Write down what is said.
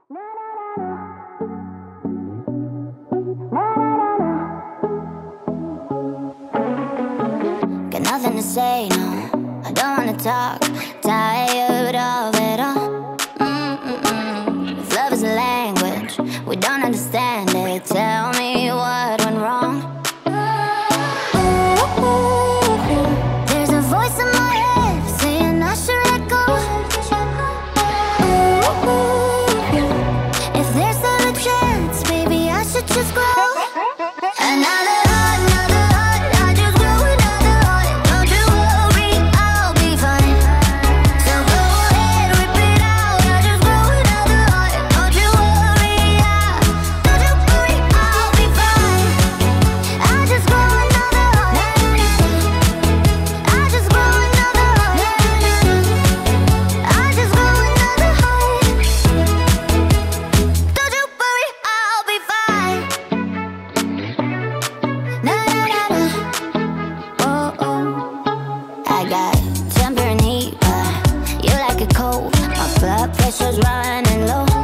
Got nothing to say, no, I don't wanna talk. Tired of it all. If love is a language, we don't understand it. Tell me what went wrong. There's a voice in my head saying I should let go. If there's ever a chance, maybe I should just grow. Another heart, I just grow another heart. Don't you worry, I'll be fine. So go ahead, rip it out. I just grow another heart. Don't you worry, I'll be fine. I just grow another heart. I just grow another heart. I just grow another heart. Don't you worry, I'll be fine. Na na na na. Oh oh. I got temper and heat, but you like it cold. My blood pressure's running low.